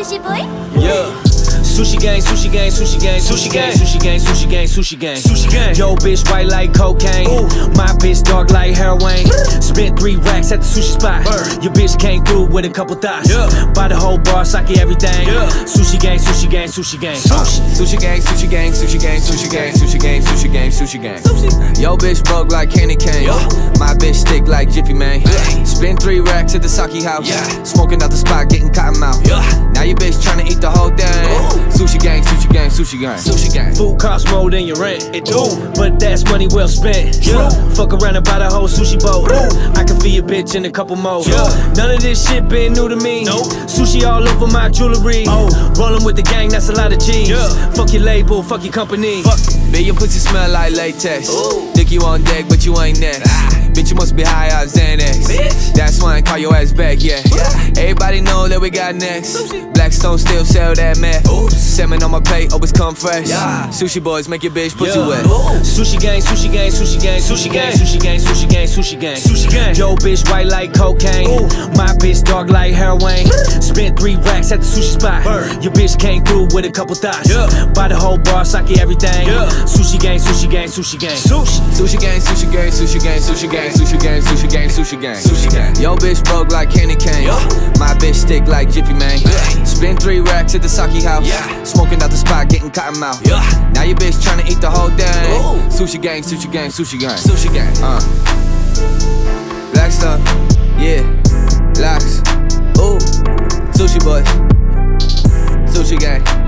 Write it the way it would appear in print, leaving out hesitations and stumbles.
sushi boy? Yeah. Sushi gang, sushi gang, sushi gang, sushi gang, sushi gang, sushi gang, sushi gang, sushi gang. Yo, bitch, white like cocaine. Ooh. My bitch, dark like heroin. Spent 3 racks at the sushi spot. Your bitch came through with a couple thoughts. Buy the whole bar, sake everything. Sushi gang, sushi gang, sushi gang. Sushi gang, sushi gang, sushi gang, sushi gang, sushi gang, sushi gang, sushi gang. Yo, bitch, broke like candy cane. My bitch stick like Jiffy Man. Spent 3 racks at the sake house. Smoking out the spot, getting cotton mouth. Now your bitch tryna eat the whole thing. Sushi gang, sushi gang, sushi gang, sushi gang. Food costs more than your rent. It do, but that's money well spent. Fuck around and buy the whole sushi boat. I can feed a bitch in a couple more. None of this shit been new to me. Sushi all over my jewelry. Rollin' with the gang, that's a lot of cheese. Fuck your label, fuck your company. Bitch, your pussy smell like latex. Think you on deck, but you ain't next. Bitch, you must be high on Xanax. That's why I call your ass back, yeah. Everybody know that we got next. Blackstone still sell that meth. Salmon on my plate, always come fresh. Sushi boys make your bitch pussy wet. Sushi gang, sushi gang, sushi gang, sushi gang, sushi gang, sushi gang, sushi gang, sushi gang. Yo, bitch, white like cocaine. My bitch, dark like heroin. Spent 3 racks at the sushi spot. Your bitch came through with a couple thoughts. Buy the whole bar, sake everything. Sushi gang, sushi gang, sushi gang. Sushi gang, sushi gang, sushi gang, sushi gang, sushi gang, sushi gang, sushi gang, sushi gang. Yo, bitch, broke like candy cane. My bitch stick like Jiffy Man. Spent 3 racks at the sake house. Smoking out the spot, getting cotton mouth. Now your bitch tryna eat the whole thing. Sushi gang, sushi gang, sushi gang, sushi gang. Blackstone, yeah, Locks. Ooh, sushi boy, sushi gang.